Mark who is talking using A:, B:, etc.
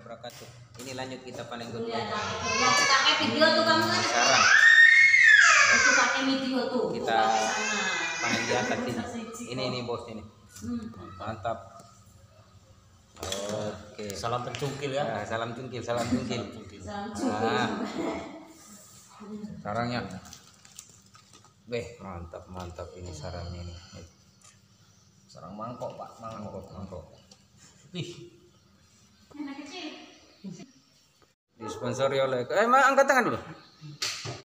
A: wabarakatuh. Ini lanjut kita paling good.
B: Pakai video tuh kamu kan?
A: Sarang.
B: Itu pakai video tuh.
A: Kita panen di atas ini. Ini bos ini. Mantap. Oke.
C: Salam pencungkil ya.
A: Nah, salam cungkil, salam cungkil. Nah, sarangnya. Mantap ini sarangnya ini.
C: Sarang mangkok, Pak.
A: Mangkok.
C: Ih,
B: Anak kecil.
A: Disponsori oleh angkat tangan dulu.